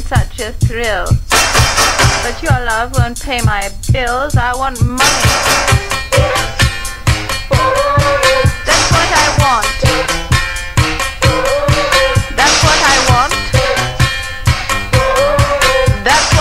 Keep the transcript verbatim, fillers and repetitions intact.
such a thrill. But your love won't pay my bills. I want money. That's what I want. That's what I want. That's